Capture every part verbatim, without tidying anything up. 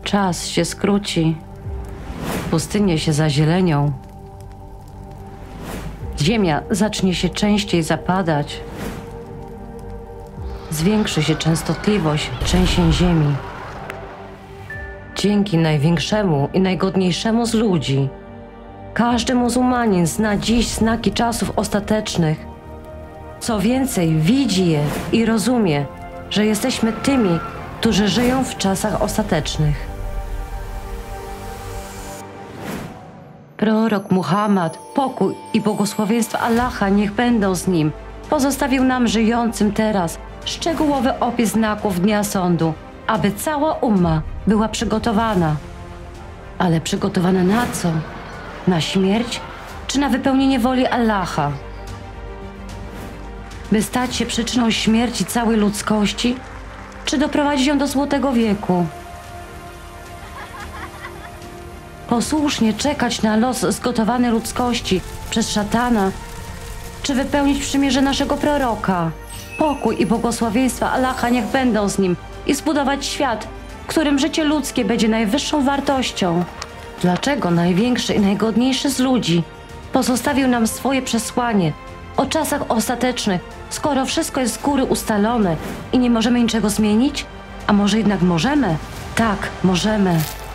Czas się skróci, pustynie się zazielenią, ziemia zacznie się częściej zapadać, zwiększy się częstotliwość trzęsień ziemi. Dzięki największemu i najgodniejszemu z ludzi, każdy muzułmanin zna dziś znaki czasów ostatecznych. Co więcej, widzi je i rozumie, że jesteśmy tymi, którzy żyją w czasach ostatecznych. Prorok Muhammad, pokój i błogosławieństwa Allaha niech będą z nim, pozostawił nam żyjącym teraz szczegółowy opis znaków Dnia Sądu, aby cała umma była przygotowana. Ale przygotowana na co? Na śmierć czy na wypełnienie woli Allaha? By stać się przyczyną śmierci całej ludzkości, czy doprowadzić ją do złotego wieku? Posłusznie czekać na los zgotowany ludzkości przez szatana, czy wypełnić przymierze naszego proroka? Pokój i błogosławieństwa Allaha niech będą z nim i zbudować świat, w którym życie ludzkie będzie najwyższą wartością. Dlaczego największy i najgodniejszy z ludzi pozostawił nam swoje przesłanie o czasach ostatecznych, skoro wszystko jest z góry ustalone i nie możemy niczego zmienić? A może jednak możemy? Tak, możemy.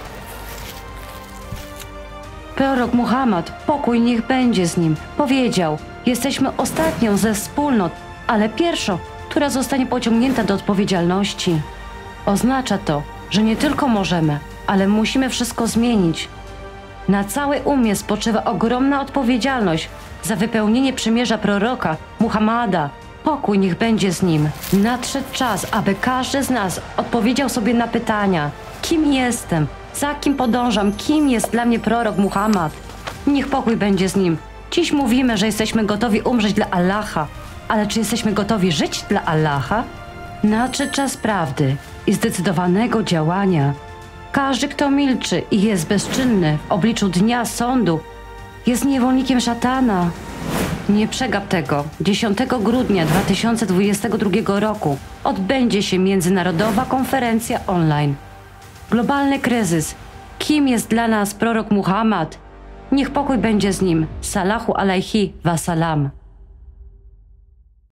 Prorok Muhammad, pokój niech będzie z nim, powiedział: jesteśmy ostatnią ze wspólnot, ale pierwszą, która zostanie pociągnięta do odpowiedzialności. Oznacza to, że nie tylko możemy, ale musimy wszystko zmienić. Na całej ummie spoczywa ogromna odpowiedzialność za wypełnienie przymierza proroka Muhammada. Pokój niech będzie z nim. Nadszedł czas, aby każdy z nas odpowiedział sobie na pytania: kim jestem? Za kim podążam? Kim jest dla mnie prorok Muhammad? Niech pokój będzie z nim. Dziś mówimy, że jesteśmy gotowi umrzeć dla Allaha, ale czy jesteśmy gotowi żyć dla Allaha? Nadszedł czas prawdy i zdecydowanego działania. Każdy, kto milczy i jest bezczynny w obliczu Dnia Sądu, jest niewolnikiem szatana. Nie przegap tego. dziesiątego grudnia dwa tysiące dwudziestego drugiego roku odbędzie się międzynarodowa konferencja online. Globalny kryzys. Kim jest dla nas prorok Muhammad? Niech pokój będzie z nim. Salahu alaihi wa salam.